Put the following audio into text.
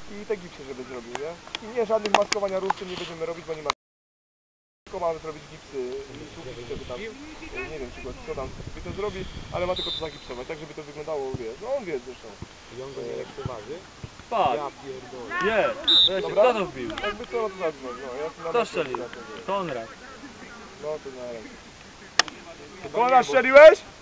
i te gipsy, żeby zrobił, nie? I nie, żadnych maskowania różcem nie będziemy robić, bo nie ma. Tylko mamy zrobić gipsy i słupki, żeby tam, nie wiem co tam sobie to zrobi, ale ma tylko to zagipsować, tak żeby to wyglądało, wiesz, no on wie zresztą. I on go nie lekceważy? Tak. Ja pierdolę. Nie, Dobra? kto to wbił? Jakby co, no to zadzwoń, no ja tu Kto strzelił? Konrad. No to na rękę. Chyba Konrad, nie, bo- strzeliłeś?